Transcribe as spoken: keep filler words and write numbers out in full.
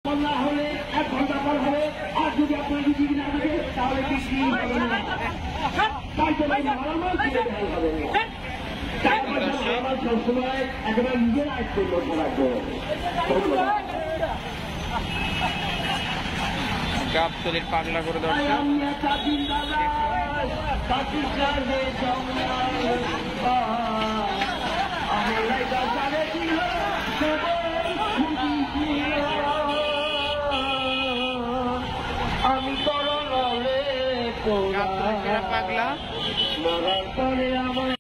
না হলে এক ঘন্টা পর হবে, আর যদি আপনার যদি না থাকে তাহলে বৃষ্টি হবে না। তাই জন্য সবসময় একেবারে নিজের আয় লক্ষ্য রাখবো। গাবতলির পাগলা করে দর্শক আমি করলে পাগলা পাগলা মরার পরে আমার